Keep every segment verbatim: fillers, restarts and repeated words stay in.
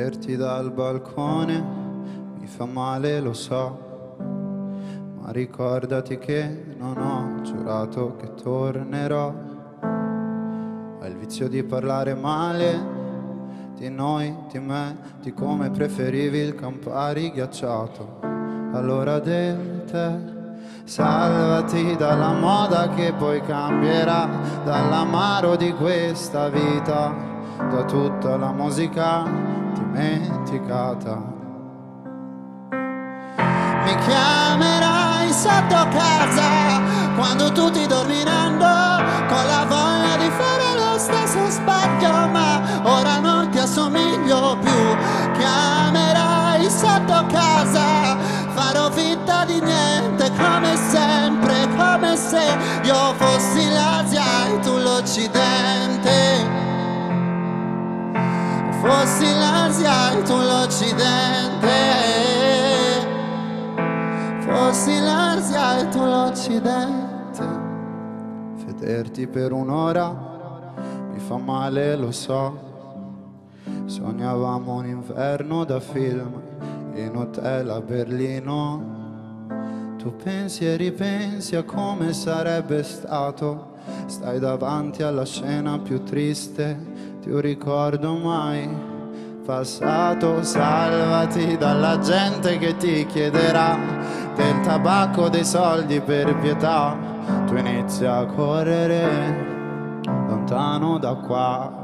Vederti dal balcone mi fa male, lo so, ma ricordati che non ho giurato che tornerò. Hai il vizio di parlare male di noi, di me, di come preferivi il Campari ghiacciato. Allora del tè, salvati dalla moda che poi cambierà, dall'amaro di questa vita, da tutta la musica dimenticata. Mi chiamerai sotto casa quando tutti dormiranno, con la voglia di fare lo stesso sbaglio, ma ora non ti assomiglio più. Chiamerai sotto casa, farò finta di niente come sempre, come se io fossi l'Asia e tu l'Occidente. Fossi l'Asia e tu l'Occidente. Fossi l'Asia e tu l'Occidente. Vederti per un'ora mi fa male, lo so. Sognavamo un inverno da film in hotel a Berlino. Tu pensi e ripensi a come sarebbe stato. Stai davanti alla scena più triste di un ricordo mai passato. Salvati dalla gente che ti chiederà del tabacco, dei soldi per pietà. Tu inizi a correre lontano da qua.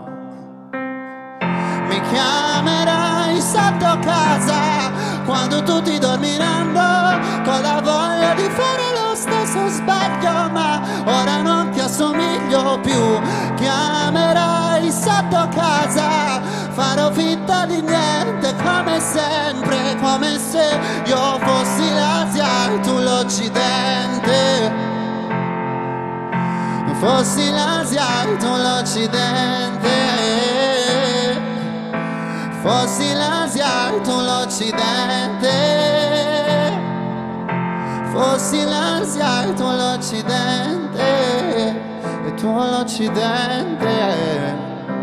Mi chiamerai sotto casa quando tutti dormiranno, con la voglia di fare lo stesso sbaglio, ma ora non ti assomiglio più. Chiamerai sotto casa, farò finta di niente come sempre, come se io fossi l'Asia e tu l'Occidente. Fossi l'Asia e tu l'Occidente. Fossi l'Asia e tu l'Occidente. Fossi l'Asia e tu l'Occidente. E tu l'Occidente.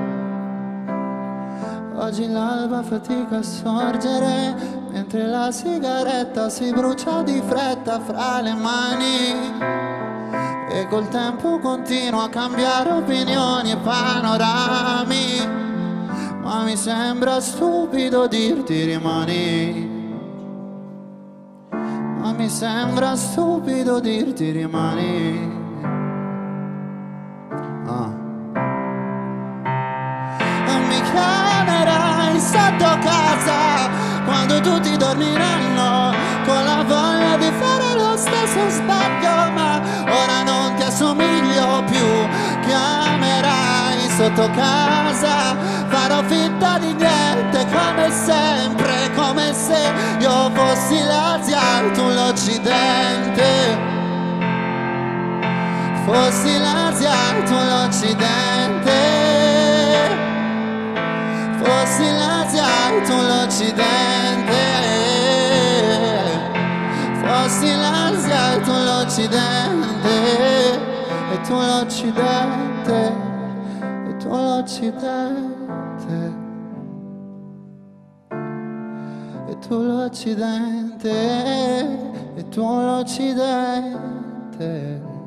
Oggi l'alba fatica a sorgere, mentre la sigaretta si brucia di fretta fra le mani. E col tempo continuo a cambiare opinioni e panorami, ma mi sembra stupido dirti rimani. Ma mi sembra stupido dirti rimani. Ah. Mi chiamerai sotto casa quando tutti dormiranno, con la voglia di fare lo stesso sbaglio, ma ora non ti assomiglio più. Chiamerai sotto casa, farò finta di niente come sempre, come se io fossi l'Asia e tu l'Occidente. Fossi l'Asia e tu l'Occidente. Fossi l'Asia e tu l'Occidente. Fossi l'Asia e tu l'Occidente. E tu l'Occidente. E tu l'Occidente. E tu l'Occidente. E tu l'Occidente.